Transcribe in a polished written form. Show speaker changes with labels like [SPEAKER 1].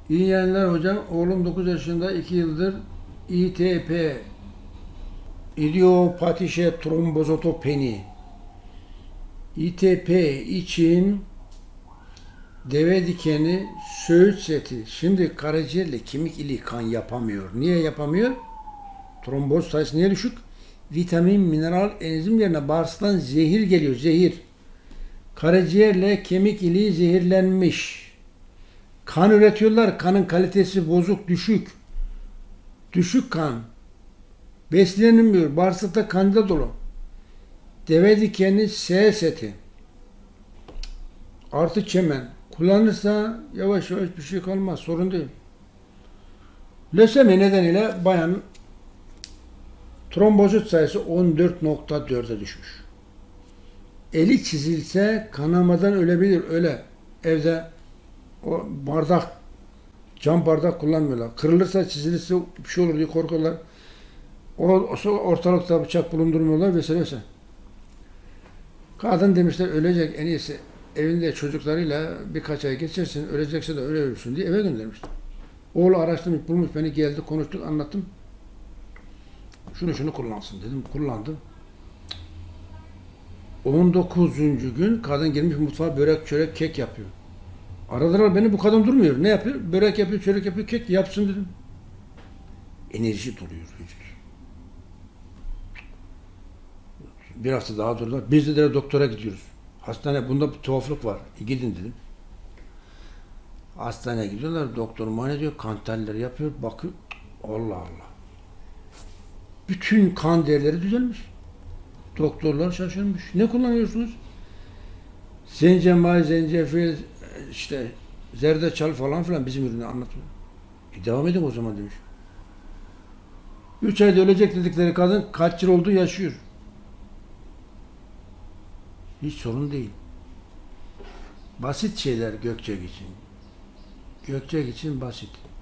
[SPEAKER 1] İyi yayınlar hocam. Oğlum 9 yaşında, 2 yıldır İTP, idiopatişe trombozotopeni. İTP için deve dikeni, söğüt seti. Şimdi karaciğerle kemik iliği kan yapamıyor. Niye yapamıyor? Tromboz sayısı niye düşük? Vitamin, mineral, enzim yerine bağırsaktan zehir geliyor. Zehir. Karaciğerle kemik iliği zehirlenmiş. Kan üretiyorlar. Kanın kalitesi bozuk, düşük. Düşük kan. Beslenemiyor. Bağırsakta kanda dolu. Deve dikeni S seti. Artı çemen. Kullanırsa yavaş yavaş bir şey kalmaz. Sorun değil. Lösemi nedeniyle bayanın trombozit sayısı 14,4'e düşmüş. Eli çizilse kanamadan ölebilir. Öyle. Evde o bardak, cam bardak kullanmıyorlar. Kırılırsa, çizilirse bir şey olur diye korkuyorlar. Ortalıkta bıçak bulundurmuyorlar vesaire. Kadın demişler ölecek, en iyisi evinde çocuklarıyla birkaç ay geçirsin, ölecekse de öyle ölsün diye eve göndermişler. Oğlu araştırmış, bulmuş, beni geldi, konuştuk, anlattım. Şunu kullansın dedim, kullandı. 19. gün kadın girmiş mutfağa, börek, çörek, kek yapıyor. Aradılar beni, bu kadın durmuyor. Ne yapıyor? Börek yapıyor, çörek yapıyor, kek yapsın dedim. Enerji doluyor vücut. Bir hafta daha durdular. Biz de doktora gidiyoruz. Hastane, bunda bir tuhaflık var. Gidin dedim. Hastaneye gidiyorlar. Doktor muayene ediyor. Kan tahlilleri yapıyor. Bakıyor. Allah Allah. Bütün kan değerleri düzelmiş. Doktorlar şaşırmış. Ne kullanıyorsunuz? Zencefil, zencefil, işte zerdeçal falan filan bizim ürünü anlatıyor. Devam edin o zaman demiş. 3 ayda ölecek dedikleri kadın kaç yıl oldu yaşıyor. Hiç sorun değil. Basit şeyler Gökçek için. Gökçek için basit.